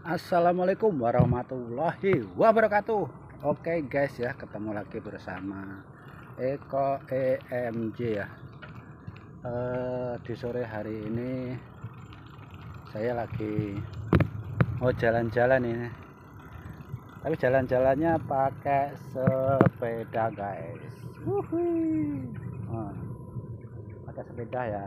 Assalamualaikum warahmatullahi wabarakatuh. Oke guys ya, ketemu lagi bersama Eko EMJ ya. Di sore hari ini saya lagi mau jalan-jalan ini. Tapi jalan-jalannya pakai sepeda guys. Wuhui. Pakai sepeda ya.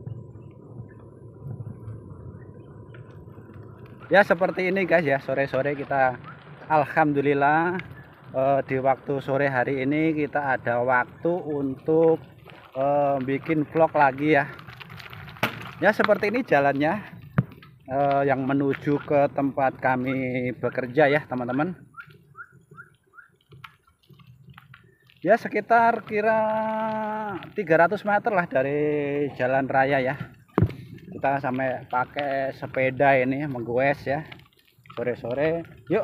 Ya seperti ini guys ya, sore-sore kita alhamdulillah di waktu sore hari ini kita ada waktu untuk bikin vlog lagi ya. Ya seperti ini jalannya yang menuju ke tempat kami bekerja ya teman-teman. Ya sekitar kira 300 meter lah dari jalan raya ya. Kita sampai pakai sepeda ini menggoes ya sore-sore. Yuk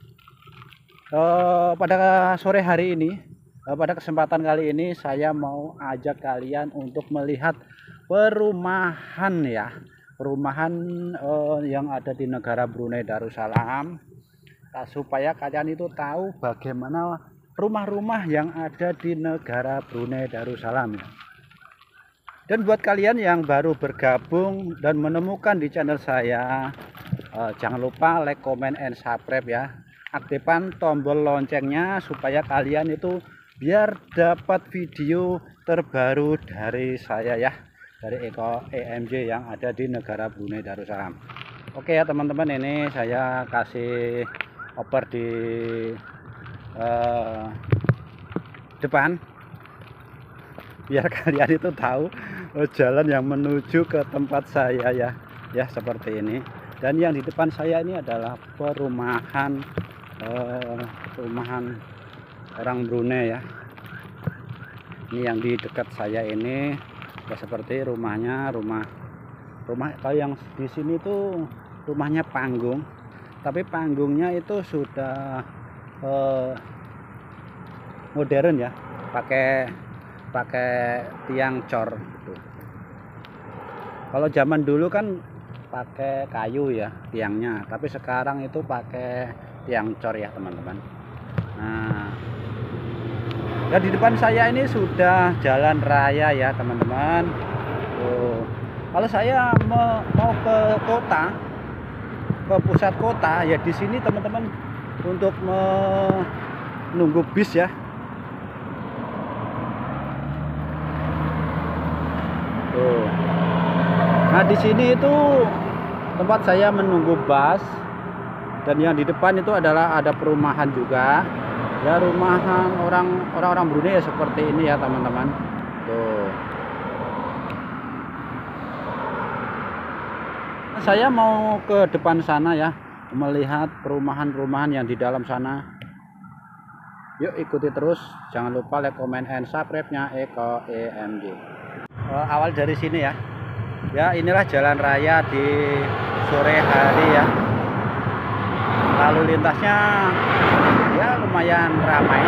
pada sore hari ini, pada kesempatan kali ini saya mau ajak kalian untuk melihat perumahan ya, perumahan yang ada di negara Brunei Darussalam, supaya kalian itu tahu bagaimana rumah-rumah yang ada di negara Brunei Darussalam ya. Dan buat kalian yang baru bergabung dan menemukan di channel saya, jangan lupa like, comment, and subscribe ya. Aktifkan tombol loncengnya supaya kalian itu biar dapat video terbaru dari saya ya, dari Eko EMJ yang ada di negara Brunei Darussalam. Oke ya teman-teman, ini saya kasih oper di depan biar kalian itu tahu jalan yang menuju ke tempat saya ya. Ya seperti ini. Dan yang di depan saya ini adalah perumahan perumahan orang Brunei ya. Ini yang di dekat saya ini ya, seperti rumahnya, rumah kalau yang di sini tuh rumahnya panggung, tapi panggungnya itu sudah modern ya, pakai tiang cor. Kalau zaman dulu kan pakai kayu ya tiangnya, tapi sekarang itu pakai tiang cor ya teman-teman. Nah, ya di depan saya ini sudah jalan raya ya teman-teman. Kalau saya mau ke kota, ke pusat kota ya, di sini teman-teman untuk menunggu bis ya. Nah di sini itu tempat saya menunggu bus, dan yang di depan itu adalah ada perumahan juga ya, rumahan orang Brunei ya, seperti ini ya teman-teman. Tuh, saya mau ke depan sana ya, melihat perumahan-perumahan yang di dalam sana. Yuk ikuti terus, jangan lupa like, comment, and subscribe-nya Eko EMJ. Awal dari sini ya. Ya inilah jalan raya di sore hari ya. Lalu lintasnya ya lumayan ramai.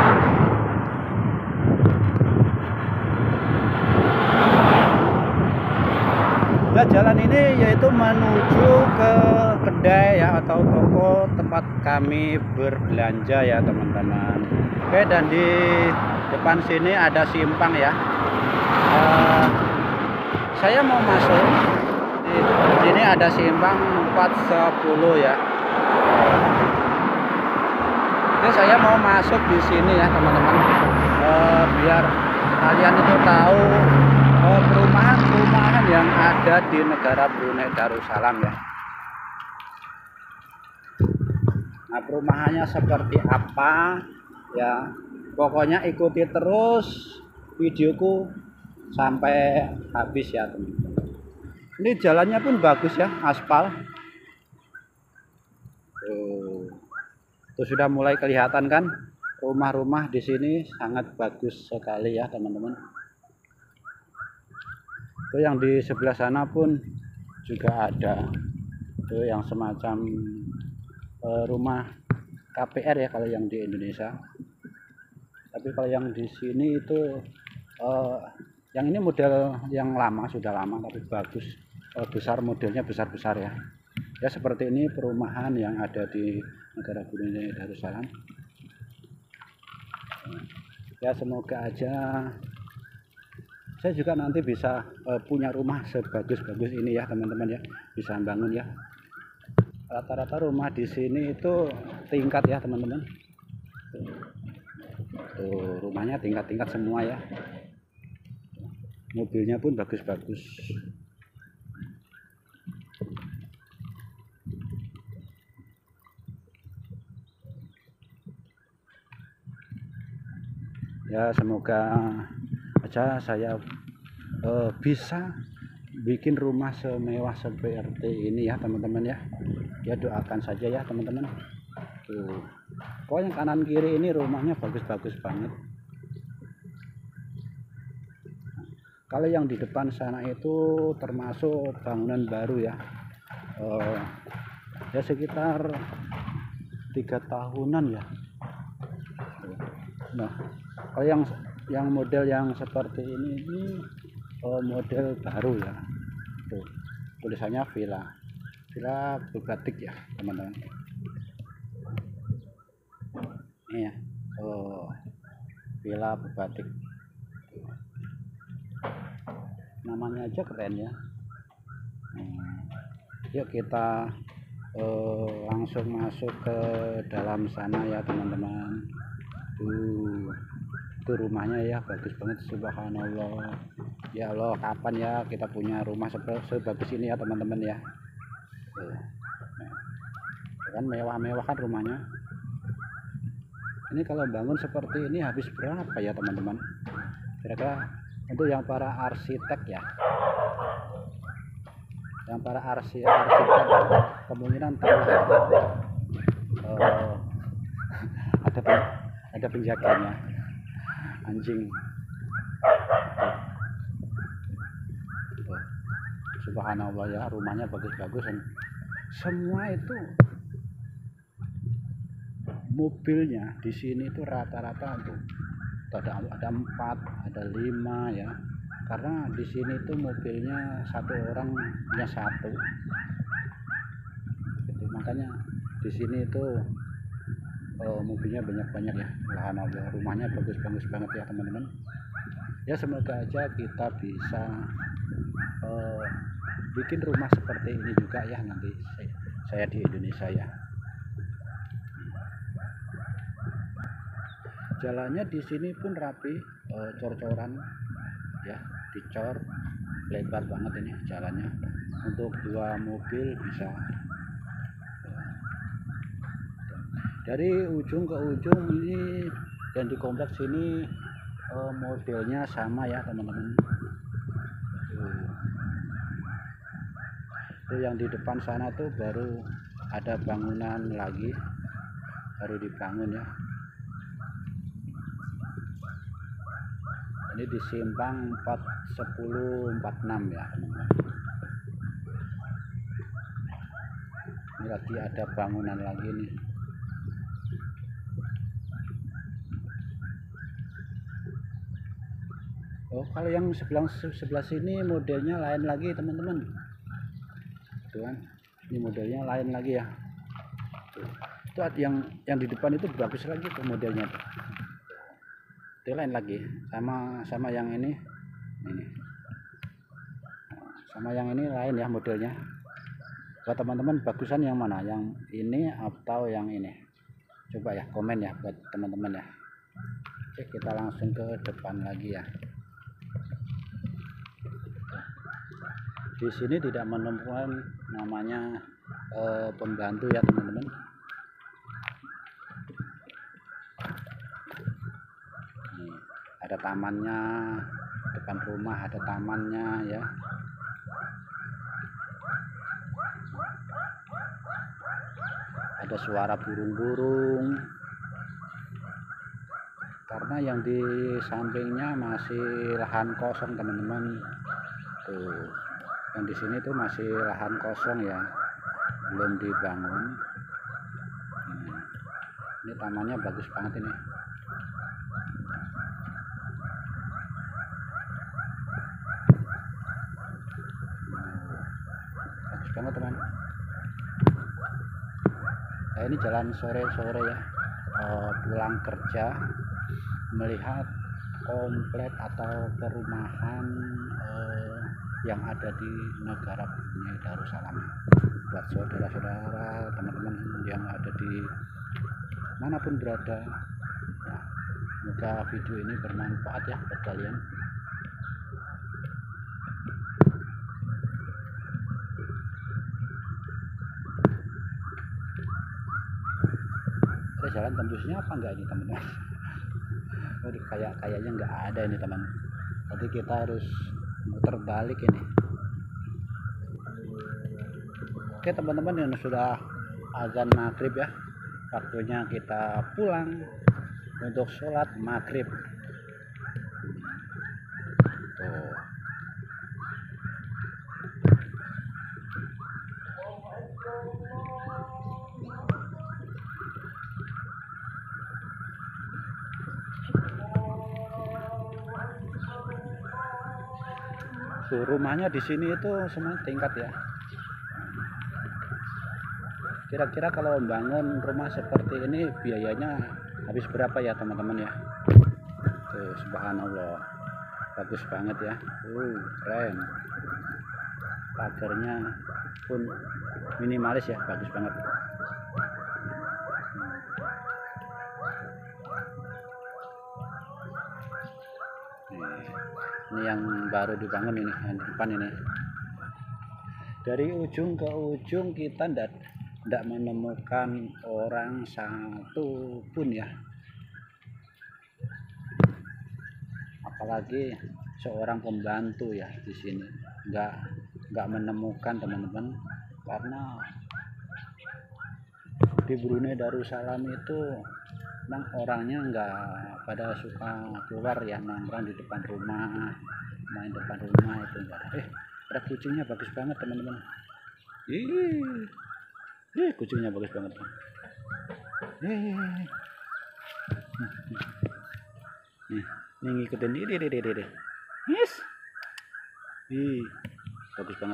Nah jalan ini yaitu menuju ke kedai ya, atau toko tempat kami berbelanja ya teman-teman. Oke, dan di depan sini ada simpang ya. Saya mau masuk di sini, ada simpang 410 ya. Ini saya mau masuk di sini ya teman-teman, biar kalian itu tahu perumahan-perumahan yang ada di negara Brunei Darussalam ya. Nah perumahannya seperti apa ya, pokoknya ikuti terus videoku sampai habis ya teman-teman. Ini jalannya pun bagus ya, aspal. Tuh sudah mulai kelihatan kan, rumah-rumah di sini sangat bagus sekali ya teman-teman. Itu yang di sebelah sana pun juga ada, itu yang semacam rumah KPR ya kalau yang di Indonesia. Tapi kalau yang di sini itu yang ini model yang lama, sudah lama tapi bagus, besar, modelnya besar-besar ya. Ya seperti ini perumahan yang ada di negara Brunei Darussalam. Ya semoga aja saya juga nanti bisa punya rumah sebagus-bagus ini ya teman-teman ya, bisa bangun ya. Rata-rata rumah di sini itu tingkat ya teman-teman. Tuh rumahnya tingkat-tingkat semua ya. Mobilnya pun bagus-bagus. Ya semoga aja saya bisa bikin rumah semewah seperti ini ya teman-teman ya. Ya doakan saja ya teman-teman. Tuh pokoknya kanan kiri ini rumahnya bagus-bagus banget. Kalau yang di depan sana itu termasuk bangunan baru ya, ya sekitar 3 tahunan ya. Nah kalau yang model yang seperti ini model baru ya. Tuh tulisannya villa berbatik ya teman-teman. Ini ya, villa berbatik. Namanya aja keren ya. Yuk kita langsung masuk ke dalam sana ya teman-teman. Tuh rumahnya ya bagus banget, subhanallah. Ya Allah, kapan ya kita punya rumah sebagus ini ya teman-teman ya. Kan mewah-mewah kan rumahnya. Ini kalau bangun seperti ini habis berapa ya teman-teman? Kira-kira untuk yang para arsitek ya, yang para arsitek kemungkinan tahu ya. Ada penjaganya anjing. Tuh. Subhanallah ya, rumahnya bagus-bagus. Semua itu mobilnya di sini itu rata-rata tuh ada 4, ada 5 ya. Karena di sini tuh mobilnya satu orang punya satu. Gitu, makanya di sini itu mobilnya banyak-banyak ya. Subhanallah, rumahnya bagus-bagus banget ya teman-teman. Ya semoga aja kita bisa bikin rumah seperti ini juga ya nanti saya di Indonesia ya. Jalannya di sini pun rapi, cor-coran ya, dicor, lebar banget ini jalannya untuk 2 mobil bisa. Dari ujung ke ujung ini dan di kompleks ini modelnya sama ya teman-teman. Tuh yang di depan sana tuh baru ada bangunan lagi, baru dibangun ya. Ini di simpang 4046 ya teman-teman. Ini lagi ada bangunan lagi nih. Oh kalau yang sebelah sini modelnya lain lagi teman-teman. Tuh kan, ini modelnya lain lagi ya. Tuh yang di depan itu bagus lagi tuh modelnya tuh. Itu lain lagi sama yang ini sama yang ini lain ya modelnya. Buat teman-teman bagusan yang mana, yang ini atau yang ini? Coba ya komen ya buat teman-teman ya. Oke kita langsung ke depan lagi ya. Di sini tidak menemukan namanya pembantu ya teman-teman. Ada tamannya, depan rumah ada tamannya ya. Ada suara burung-burung. Karena yang di sampingnya masih lahan kosong teman-teman. Tuh, yang di sini tuh masih lahan kosong ya, belum dibangun. Ini tamannya bagus banget ini. Bagus banget teman. Ini jalan sore-sore ya, pulang kerja, melihat komplek atau perumahan yang ada di negara Brunei Darussalam. Buat saudara-saudara, teman-teman yang ada di manapun berada, ya, semoga video ini bermanfaat ya buat kalian. Ada jalan tembusnya apa enggak ini teman-teman? Waduh, kayaknya enggak ada ini teman. Jadi kita harus muter balik ini. Oke teman-teman, yang sudah azan maghrib ya, waktunya kita pulang untuk sholat maghrib. Tuh. Rumahnya di sini itu semua tingkat ya. Kira-kira kalau membangun rumah seperti ini biayanya habis berapa ya teman-teman ya? Tuh, subhanallah, bagus banget ya. Keren. Pagarnya pun minimalis ya, bagus banget. Ini yang baru dibangun ini, yang di depan ini. Dari ujung ke ujung kita tidak menemukan orang satu pun ya, apalagi seorang pembantu ya di sini. Nggak menemukan teman-teman, karena di Brunei Darussalam itu memang orangnya nggak pada suka keluar ya, nongkrong di depan rumah, main depan rumah itu enggak. Ada kucingnya bagus banget teman-teman. Kucingnya bagus banget. Nih ngikutin deh. Yes. Bagus banget.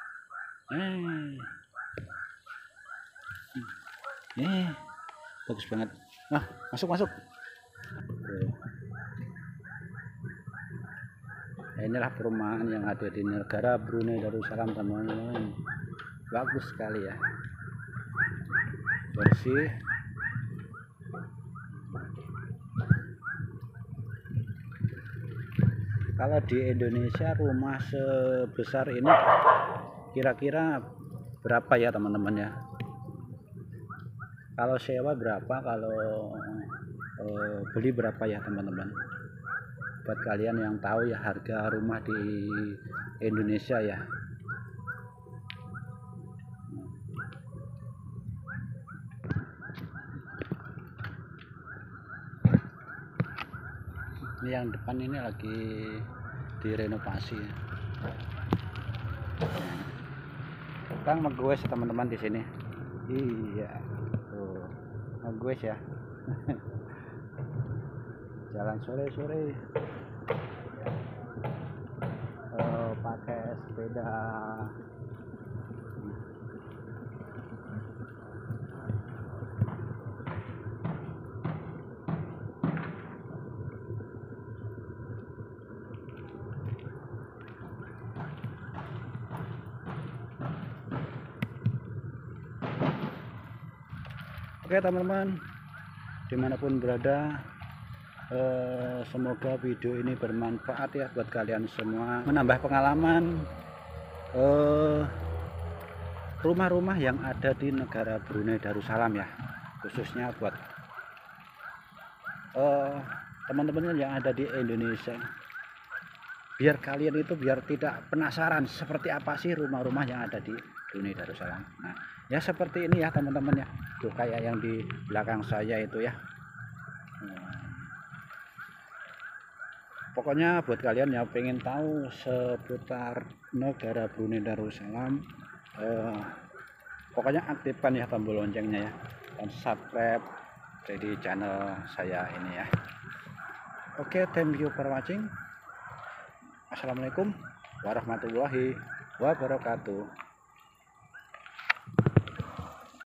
Bagus banget. Nah, masuk. Inilah perumahan yang ada di negara Brunei Darussalam teman-teman. Bagus sekali ya, bersih. Kalau di Indonesia rumah sebesar ini kira-kira berapa ya teman-teman ya? Kalau sewa berapa, kalau beli berapa ya teman-teman? Buat kalian yang tahu ya harga rumah di Indonesia ya. Ini yang depan ini lagi direnovasi ya. Sekarang ngegoes teman-teman di sini. Iya, tuh ngegoes ya. Jalan sore-sore, pakai sepeda. Oke teman-teman, dimanapun berada, semoga video ini bermanfaat ya buat kalian semua, menambah pengalaman rumah-rumah yang ada di negara Brunei Darussalam ya, khususnya buat teman-teman yang ada di Indonesia, biar kalian itu biar tidak penasaran seperti apa sih rumah-rumah yang ada di Brunei Darussalam. Nah ya seperti ini ya teman-teman ya, tuh kayak yang di belakang saya itu ya. Pokoknya buat kalian yang pengen tahu seputar negara Brunei Darussalam, pokoknya aktifkan ya tombol loncengnya ya, dan subscribe di channel saya ini ya. Oke, thank you for watching. Assalamualaikum warahmatullahi wabarakatuh.